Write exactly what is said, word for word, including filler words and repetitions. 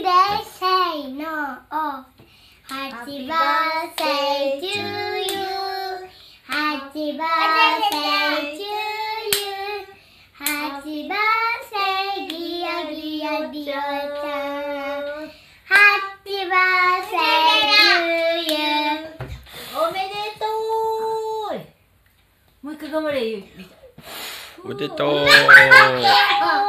でせーのHappy birthday to you Happy birthday to you Happy birthday dear dear dear ちゃん Happy birthday to you おめでとう。もう一回頑張れ。 おめでとう。